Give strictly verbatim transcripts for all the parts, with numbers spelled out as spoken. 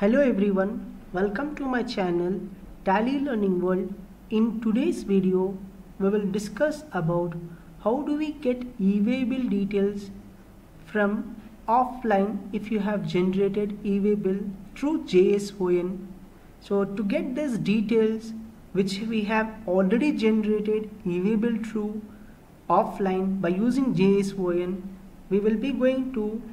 Hello everyone, welcome to my channel Tally Learning World. In today's video, we will discuss about how do we get e-way bill details from offline if you have generated e-way bill through J S O N. So to get these details which we have already generated e-way bill through offline by using J S O N, we will be going to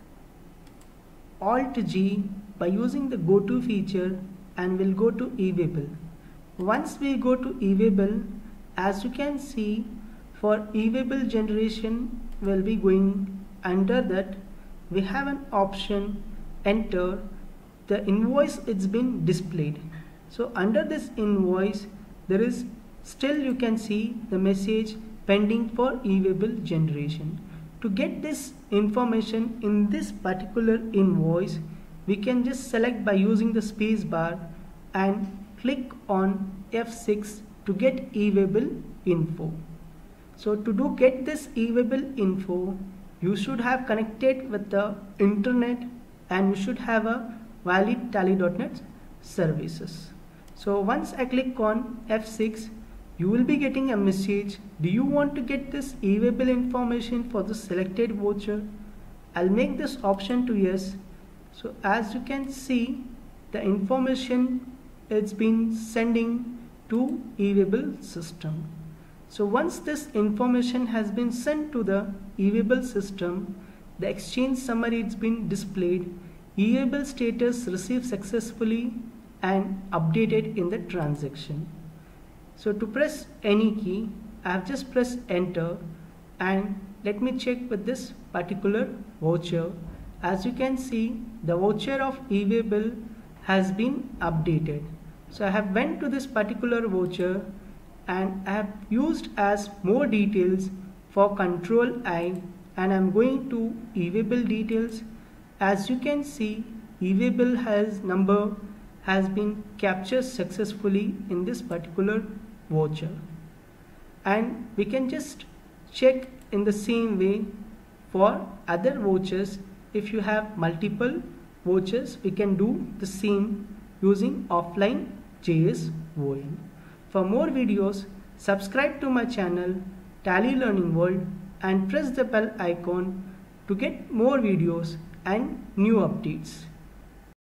Alt G by using the go to feature and we'll go to e-way bill. Once we go to e-way bill, as you can see, for e-way bill generation we'll be going under that we have an option enter the invoice. It's been displayed. So under this invoice there is still you can see the message pending for e-way bill generation. To get this information in this particular invoice, we can just select by using the space bar and click on F six to get e-way bill info. So to do get this e-way bill info, you should have connected with the internet and you should have a valid tally dot net services. So once I click on F six, you will be getting a message. Do you want to get this e-way bill information for the selected voucher? I'll make this option to yes. So as you can see, the information it's been sending to e-way bill system. So once this information has been sent to the e-way bill system, the exchange summary it's been displayed, e-way bill status received successfully and updated in the transaction. So to press any key, I have just pressed enter and let me check with this particular voucher. As you can see, the voucher of e-way bill has been updated. So I have went to this particular voucher and I have used as more details for control I and I am going to e-way bill details. As you can see, e-way bill has number has been captured successfully in this particular voucher, and we can just check in the same way for other vouchers. If you have multiple vouchers, we can do the same using offline J S O N. For more videos, subscribe to my channel Tally Learning World and press the bell icon to get more videos and new updates.